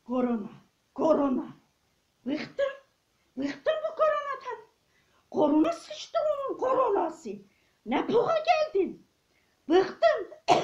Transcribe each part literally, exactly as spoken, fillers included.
Korona, korona. Bıktım, bıktım bu koronadan. Korona sıçtı onun koronası. Ne puha geldin? Bıktım.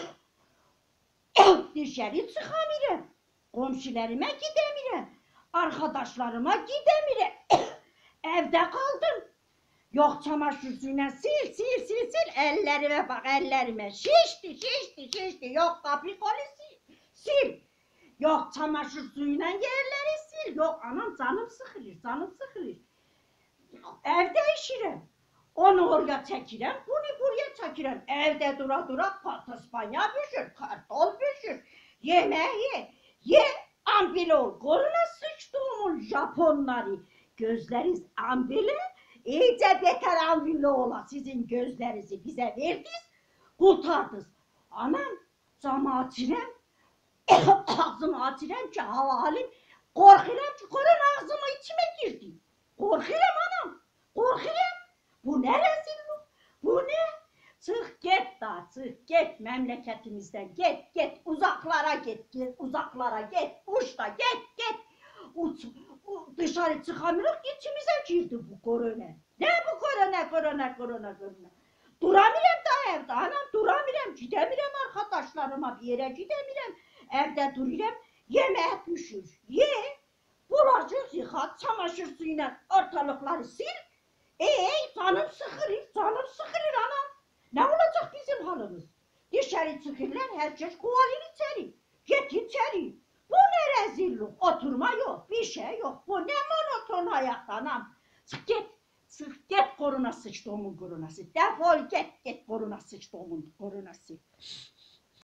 Dışarı çıkamıyorum. Komşularıma gidemiyorum. Arkadaşlarıma gidemiyorum. Evde kaldım. Yok çamaşır suyuna sil sil sil sil. Ellerime bak ellerime. Şişti şişti şişti. Yok kapı kolu sil. Sil. Yok çamaşır suyuna yerleri sil. Yok anam canım sıkılır canım sıkılır. Ev değişirim. Onu oraya çekirem, bunu buraya çekirem. Evde dura dura pataspanya pişir, kartol pişir. Yemeği ye, ye ambile ol. Koluna sıçtığımın Japonları. Gözleriz ambile, iyice beter ambile ola. Sizin gözlerinizi bize verdiniz, kurtardınız. Anam, camı açırem, ağzımı açırem ki hava alayım. Korkuyorum ki korona ağzıma içime girdi. Korkuyorum anam, korkuyorum. Bu ne rezillik? Bu ne? Çık git da, çık git memleketimizden, git git uzaklara git, git uzaklara git, uç da git git. Uç, dışarı çıkamıyoruz, içimize girdi bu korona. Ne bu korona, korona, korona, korona? Duramıyorum da evde, anam duramıyorum, gidemiyorum arkadaşlarıma bir yere gidemiyorum. Evde duruyorum, yemeğe pişir, ye, bulaşık yıka, çamaşır suyuyla ortalıkları sil. Eee canım sıkılır, canım sıkılır anam. Ne olacak bizim halimiz? Dışarı çıkırlar, herkes kovalır içeri. Git içeri. Bu ne rezillik? Oturma yok, bir şey yok. Bu ne monoton hayat anam. Çık git, çık git korona sıçtığımın koronası. Defol git, git korona sıçtığımın koronası.